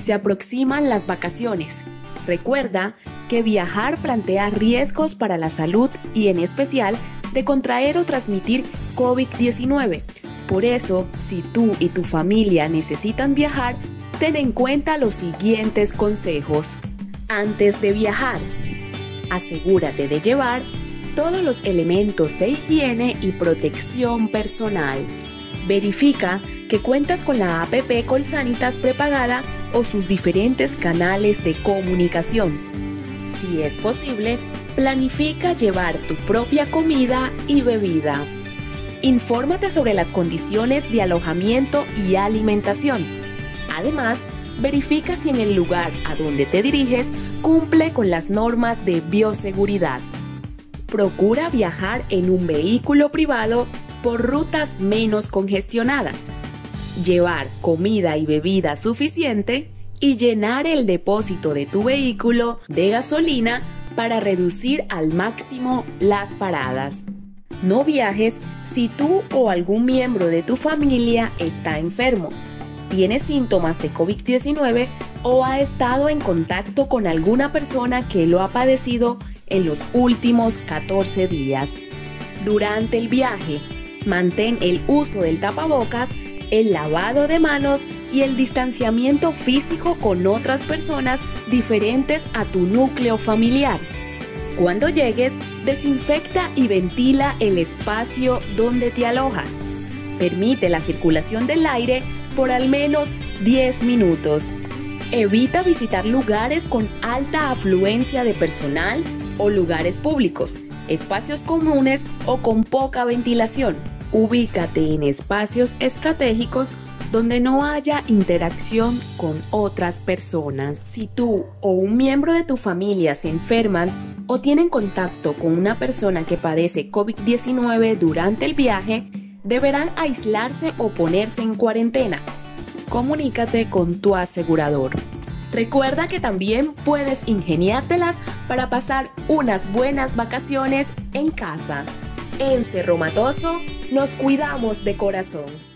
Se aproximan las vacaciones. Recuerda que viajar plantea riesgos para la salud y en especial de contraer o transmitir COVID-19. Por eso, si tú y tu familia necesitan viajar, ten en cuenta los siguientes consejos. Antes de viajar, asegúrate de llevar todos los elementos de higiene y protección personal. Verifica que cuentas con la APP Colsanitas prepagada o sus diferentes canales de comunicación. Si es posible, planifica llevar tu propia comida y bebida. Infórmate sobre las condiciones de alojamiento y alimentación. Además, verifica si en el lugar a donde te diriges cumple con las normas de bioseguridad. Procura viajar en un vehículo privado por rutas menos congestionadas. Llevar comida y bebida suficiente y llenar el depósito de tu vehículo de gasolina para reducir al máximo las paradas. No viajes si tú o algún miembro de tu familia está enfermo, tiene síntomas de COVID-19 o ha estado en contacto con alguna persona que lo ha padecido en los últimos 14 días. Durante el viaje, mantén el uso del tapabocas, el lavado de manos y el distanciamiento físico con otras personas diferentes a tu núcleo familiar. Cuando llegues, desinfecta y ventila el espacio donde te alojas. Permite la circulación del aire por al menos 10 minutos. Evita visitar lugares con alta afluencia de personal o lugares públicos, espacios comunes o con poca ventilación. Ubícate en espacios estratégicos donde no haya interacción con otras personas. Si tú o un miembro de tu familia se enferman o tienen contacto con una persona que padece COVID-19 durante el viaje, deberán aislarse o ponerse en cuarentena. Comunícate con tu asegurador. Recuerda que también puedes ingeniártelas para pasar unas buenas vacaciones en casa. En Cerro Matoso nos cuidamos de corazón.